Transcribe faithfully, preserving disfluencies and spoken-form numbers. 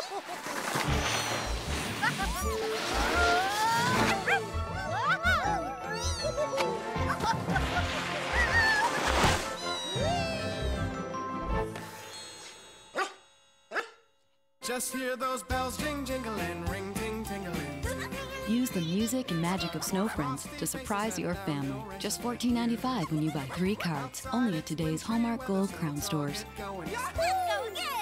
Just hear those bells jing jingling, ring ting tingling. Use the music and magic of Snow Friends to surprise your family. Just fourteen ninety-five when you buy three cards. Only at today's Hallmark Gold Crown stores. Let's go again!